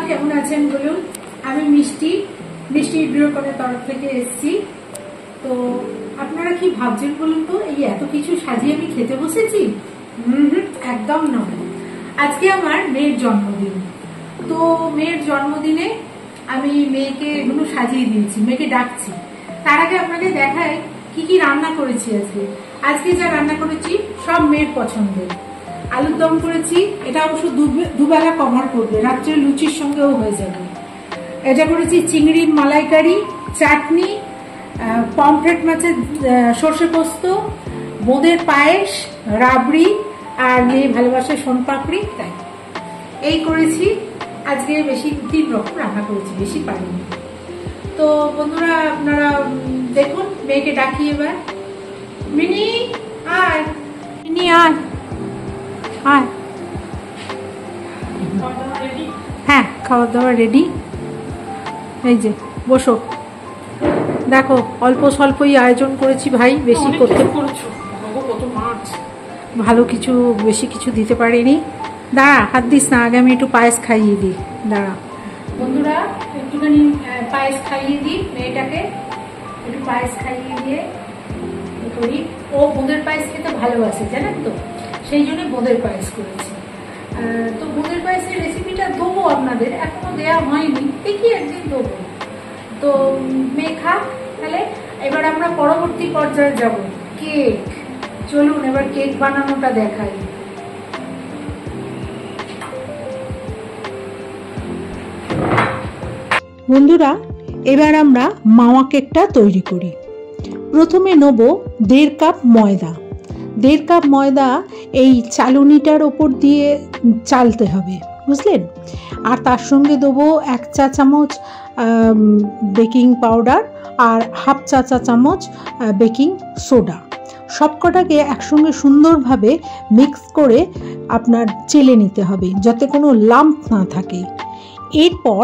কেমন আছেন বলুন। আমি মিষ্টি ভিডিওকনের তরফ থেকে এসেছি। তো আপনারা কি ভাবছেন বলুন তো, এই এত কিছু সাজিয়ে আমি খেতে বসেছি? একদম নয়। আজকে আমার মেয়ের জন্মদিন। তো মেয়ের জন্মদিনে আমি মেয়েকে এগুলো সাজিয়ে দিয়েছি, মেয়েকে ডাকছি। তার আগে আপনাকে দেখাই কি কি রান্না করেছি। আজকে যা রান্না করেছি সব মেয়ের পছন্দের। আলুর দম করেছি, এটা অবশ্য দুবেলা কভার করবে, রাত্রে লুচির সঙ্গেও হয়ে যাবে। এটা করেছি চিংড়ির মালাইকারি, চাটনি, পমফ্রেট মাছের সর্ষে পোস্ত, বোঁদের পায়েস, রাবড়ি, আর মেয়ে ভালোবাসে সোনপাপড়ি। তাই এই করেছি আজকে। বেশি 3 রকম রান্না করেছি, বেশি পারিনি। তো বন্ধুরা আপনারা দেখুন, মেয়েকে ডাকি এবার। মিনি আয়, মিনি আয় আয়। হ্যাঁ, খাবার দাবার রেডি। এই যে বসো, দেখো অল্প স্বল্পই আয়োজন করেছি ভাই, বেশি করতে ভালো কিছু বেশি কিছু দিতে পারিনি। দাঁড়া, হাত দিস না, আগে আমি একটু পায়েস খাইয়ে দিই। দাঁড়া বন্ধুরা, একটুখানি পায়েস খাইয়ে দিই মেয়েটাকে। একটু পায়েস খাইয়ে দিয়ে করি। ও বোঁদের পায়েস খেতে ভালোবাসে জানেন তো, সেই জন্য বোঁদের পায়েস করেছি। তো বোঁদের পায়েসের রেসিপিটা দেবো আপনাদের, এখনো দেওয়া হয়নি, দেখি একদিন দেবো। তো মেয়ে খাক। তাহলে এবার আমরা পরবর্তী পর্যায়ে যাব, কেক। চলুন এবার কেক বানানোটা দেখাই। বন্ধুরা, এবার আমরা মাওয়া কেকটা তৈরি করি। প্রথমে নেব 1.5 কাপ ময়দা। 1.5 কাপ ময়দা এই চালুনিটার ওপর দিয়ে চালতে হবে, বুঝলেন? আর তার সঙ্গে দেবো 1 চা চামচ বেকিং পাউডার আর 1/2 চা চামচ বেকিং সোডা। সবকটাকে একসঙ্গে সুন্দরভাবে মিক্স করে আপনার চেলে নিতে হবে, যাতে কোনো লাম্প না থাকে। এরপর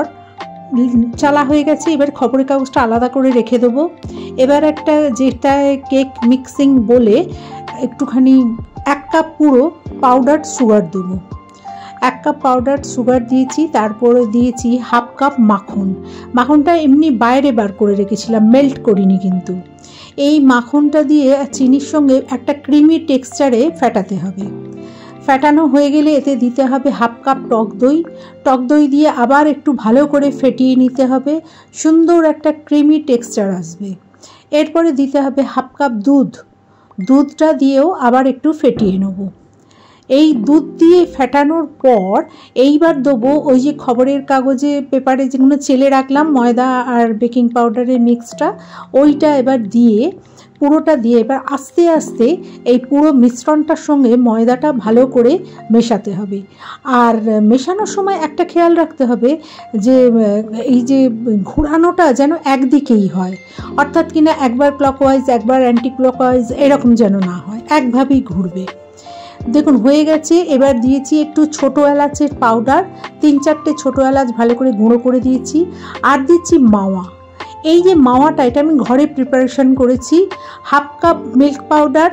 চালা হয়ে গেছে, এবার খবরের কাগজটা আলাদা করে রেখে দেবো। এবার একটা যেটায় কেক মিক্সিং বলে একটুখানি 1 কাপ পুরো পাউডার সুগার দেবো। 1 কাপ পাউডার সুগার দিয়েছি, তারপরে দিয়েছি 1/2 কাপ মাখন। মাখনটা এমনি বাইরে বার করে রেখেছিলাম, মেল্ট করিনি কিন্তু। এই মাখনটা দিয়ে চিনির সঙ্গে একটা ক্রিমি টেক্সচারে ফেটাতে হবে। ফেটানো হয়ে গেলে এতে দিতে হবে 1/2 কাপ টক দই। টক দই দিয়ে আবার একটু ভালো করে ফেটিয়ে নিতে হবে, সুন্দর একটা ক্রিমি টেক্সচার আসবে। এরপরে দিতে হবে 1/2 কাপ দুধ। দুধটা দিয়েও আবার একটু ফেটিয়ে নেব। এই দুধ দিয়ে ফেটানোর পর এইবার দেবো ওই যে খবরের কাগজে পেপারে যেগুলো চেলে রাখলাম ময়দা আর বেকিং পাউডারের মিক্সটা, ওইটা এবার দিয়ে পুরোটা দিয়ে এবার আস্তে আস্তে এই পুরো মিশ্রণটার সঙ্গে ময়দাটা ভালো করে মেশাতে হবে। আর মেশানোর সময় একটা খেয়াল রাখতে হবে যে এই যে ঘোরানোটা যেন একদিকেই হয়, অর্থাৎ কিনা একবার ক্লকওয়াইজ একবার অ্যান্টি ক্লকওয়াইজ এরকম যেন না হয়, একভাবেই ঘুরবে। দেখুন হয়ে গেছে। এবার দিয়েছি একটু ছোটো এলাচের পাউডার, 3-4টে ছোটো এলাচ ভালো করে গুঁড়ো করে দিয়েছি। আর দিচ্ছি মাওয়া। এই যে মাওয়াটা, এটা আমি ঘরে প্রিপারেশন করেছি। 1/2 কাপ মিল্ক পাউডার,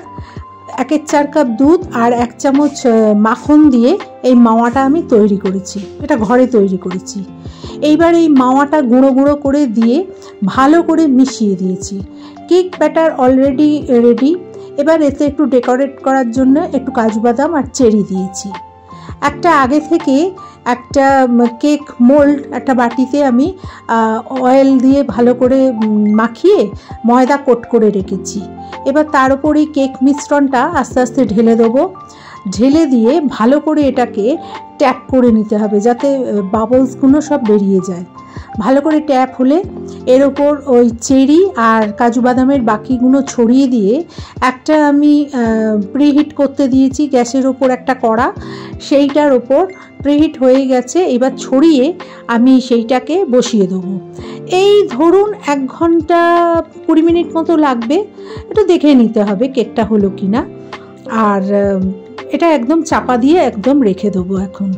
1/4 কাপ দুধ আর 1 চামচ মাখন দিয়ে এই মাওয়াটা আমি তৈরি করেছি, এটা ঘরে তৈরি করেছি। এইবার এই মাওয়াটা গুঁড়ো গুঁড়ো করে দিয়ে ভালো করে মিশিয়ে দিয়েছি। Cake batter already ready. এবার এতে একটু ডেকোরেট করার জন্য একটু কাজু বাদাম আর চেরি দিয়েছি। একটা আগে থেকে একটা কেক মোল্ড একটা বাটিতে আমি অয়েল দিয়ে ভালো করে মাখিয়ে ময়দা কোট করে রেখেছি। এবার তার উপরে কেক মিশ্রণটা আস্তে আস্তে ঢেলে দেবো। ঢেলে দিয়ে ভালো করে এটাকে ট্যাপ করে নিতে হবে, যাতে বাবলসগুলো সব বেরিয়ে যায়। ভালো করে ট্যাপ হলে এর ওপর ওই চেরি আর কাজু বাদামের বাকিগুলো ছড়িয়ে দিয়ে একটা আমি প্রিহিট করতে দিয়েছি গ্যাসের ওপর একটা কড়া, সেইটার ওপর প্রিহিট হয়ে গেছে। এবার ছড়িয়ে আমি সেইটাকে বসিয়ে দেবো। এই ধরুন 1 ঘন্টা 20 মিনিট মতো লাগবে, একটু দেখে নিতে হবে কেকটা হলো কি না। আর এটা একদম চাপা দিয়ে একদম রেখে দেবো। এখন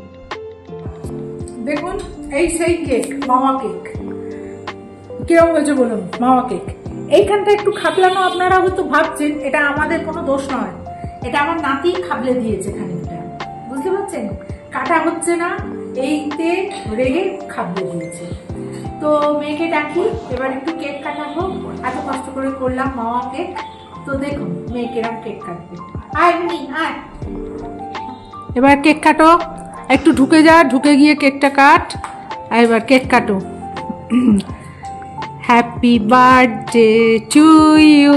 দেখুন এই সেই কেক, মাওয়া কেক। কিরকম হয়েছে বলুন মাওয়া কেক? এইখানটা একটু খাবলানো, আপনারা হয়তো ভাবছেন এটা আমাদের কোনো দোষ নয়, এটা আমার নাতি খাবলে দিয়েছে খানিকটা, বুঝতে পারছেন? কাটা হচ্ছে না, এইতে রেগে খাবড়ে দিয়েছে। তো মেয়েকে ডাকি, এবার একটু কেক কাটাবো। এত কষ্ট করে করলাম মাওয়া কেক। তো দেখুন মেয়ে কিরম কেক কাটবে। আয় নি আয়, এবার কেক কাটো, একটু ঢুকে যা, ঢুকে গিয়ে কেকটা কাট। এবার কেক কাটো। Happy birthday to you,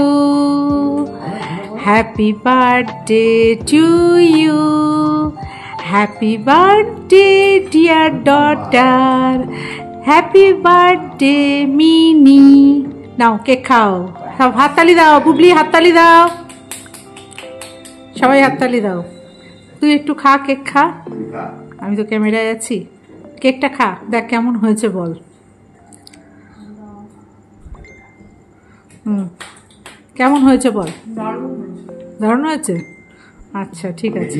happy birthday to you, happy birthday dear daughter, happy birthday Mini. নাও কেক খাও, সব হাততালি দাও, বুবলি হাততালি দাও, সবাই হাততালি দাও। তুই একটু খা, কেক খা, আমি তো ক্যামেরায় আছি। কেকটা খা, দেখ কেমন হয়েছে বল। কেমন হয়েছে বল। দারুণ হয়েছে, আচ্ছা ঠিক আছে।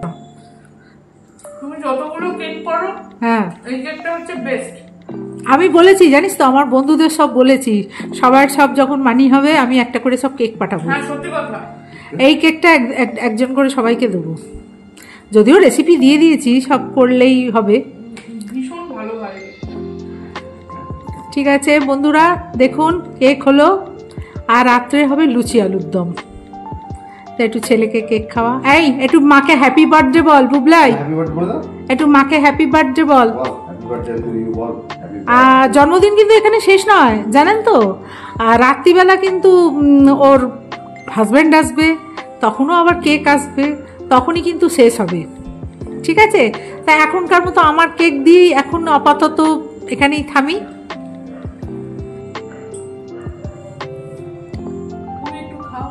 তুমি যতগুলো কেক করো, হ্যাঁ এই কেকটা হচ্ছে বেস্ট। আমি বলেছি জানিস তো, আমার বন্ধুদের সব বলেছি, সবার সব যখন মানি হবে আমি একটা করে সব কেক পাঠাবো। হ্যাঁ সত্যি কথা, এই কেকটা একজন করে সবাইকে দেবো। যদিও রেসিপি দিয়ে দিয়েছি, সব করলেই হবে। ভীষণ ভালো হয়। ঠিক আছে বন্ধুরা, দেখুন কেক হলো, আর রাত্রে হবে লুচি আলুর দম। তো একটু ছেলেকে কেক খাওয়া। এই একটু মাকে হ্যাপি বার্থডে বল বুবলাই, একটু মাকে হ্যাপি বার্থডে বল। জন্মদিন কিন্তু এখানে শেষ নয় জানেন তো, আর রাত্রিবেলা কিন্তু ওর হাজব্যান্ড আসবে, তখনও আবার কেক আসবে, তখনই কিন্তু শেষ হবে। ঠিক আছে, তা এখনকার মতো আমার কেক দিয়েই এখন আপাতত এখানেই থামি। তুমি একটু খাও।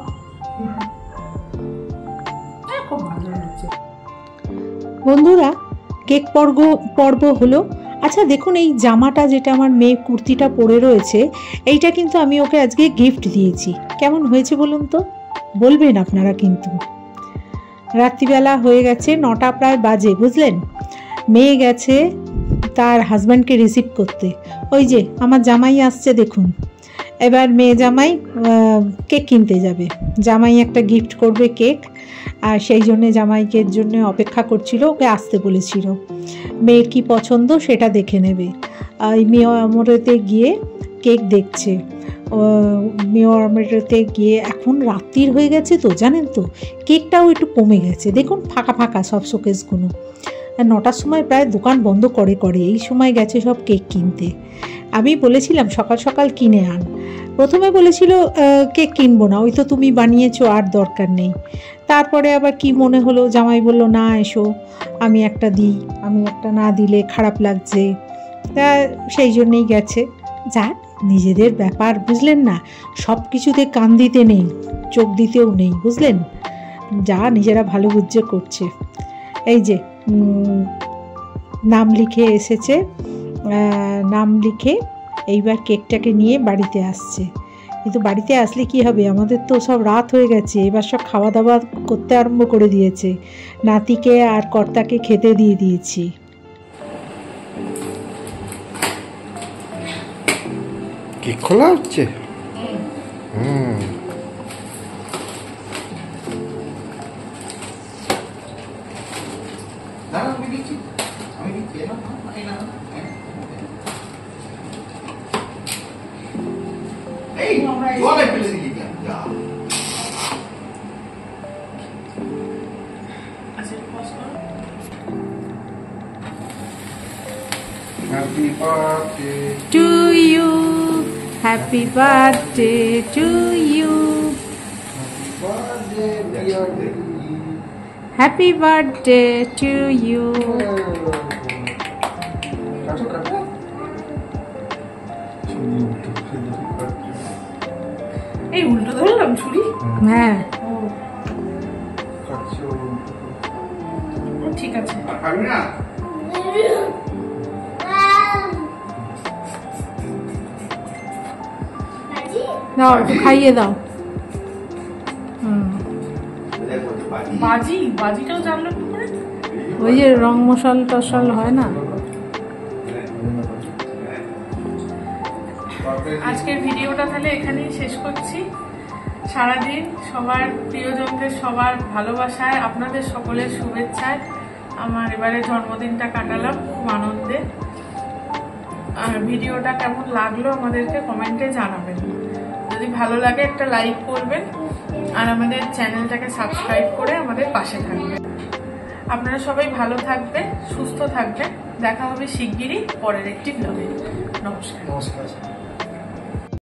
খুব ভালো হচ্ছে বন্ধুরা, কেক পর্ব হলো। আচ্ছা দেখুন, এই জামাটা যেটা আমার মেয়ে কুর্তিটা পরে রয়েছে, এইটা কিন্তু আমি ওকে আজকে গিফট দিয়েছি। কেমন হয়েছে বলুন তো, বলবেন আপনারা কিন্তু। রাত্রিবেলা হয়ে গেছে, 9টা প্রায় বাজে, বুঝলেন। মেয়ে গেছে তার হাজব্যান্ডকে রিসিভ করতে। ওই যে আমার জামাই আসছে দেখুন। এবার মেয়ে জামাই কেক কিনতে যাবে, জামাই একটা গিফট করবে কেক, আর সেই জন্যে জামাইকের জন্য অপেক্ষা করছিল, ওকে আসতে বলেছিল। মেয়ের কি পছন্দ সেটা দেখে নেবে। মেয়ে আমরেতে গিয়ে কেক দেখছে। মেয়ে আমরেতে গিয়ে এখন রাত্রির হয়ে গেছে তো জানেন তো, কেকটাও একটু কমে গেছে। দেখুন ফাঁকা ফাঁকা সব শোকেসগুলো। 9টার সময় প্রায় দোকান বন্ধ করে, এই সময় গেছে সব কেক কিনতে। আমি বলেছিলাম সকাল সকাল কিনে আন। প্রথমে বলেছিল কেক কিনবো না, ওই তো তুমি বানিয়েছো, আর দরকার নেই। তারপরে আবার কি মনে হলো, জামাই বলল না এসো আমি একটা দিই, আমি একটা না দিলে খারাপ লাগছে, তা সেই জন্যেই গেছে। যাক, নিজেদের ব্যাপার বুঝলেন না, সব কিছুতে কান দিতে নেই, চোখ দিতেও নেই, বুঝলেন। যা নিজেরা ভালো বুঝে করছে। এই যে নাম লিখে এসেছে, নাম লিখে এইবার কেকটাকে নিয়ে বাড়িতে আসছে। কিন্তু বাড়িতে আসলে কি হবে, আমাদের তো সব রাত হয়ে গেছে, এবার সব খাওয়া দাওয়া করতে আরম্ভ করে দিয়েছে। নাতিকে আর কর্তাকে খেতে দিয়ে দিয়েছি। কেক খোলা হচ্ছে। Happy birthday to you, happy birthday to you, happy birthday to you. এই উল্টো ধরলাম ছুরি। হ্যাঁ ঠিক আছে। দাও, একটু খাইয়ে দাও। বাজিটাও জানলো কি করে? ওই যে রং মশাল টশাল হয় না। আজকের ভিডিওটা তাহলে এখানেই শেষ করছি। সারাদিন সবার প্রিয়জনদের সবার ভালোবাসায়, আপনাদের সকলের শুভেচ্ছায় আমার এবারে জন্মদিনটা কাটালাম খুব আনন্দে। আর ভিডিওটা কেমন লাগলো আমাদেরকে কমেন্টে জানাবেন। যদি ভালো লাগে একটা লাইক করবেন আর আমাদের চ্যানেলটাকে সাবস্ক্রাইব করে আমাদের পাশে থাকবেন। আপনারা সবাই ভালো থাকবেন, সুস্থ থাকবেন। দেখা হবে শিগগিরই পরের একটি ব্লগে। নমস্কার। নমস্কার।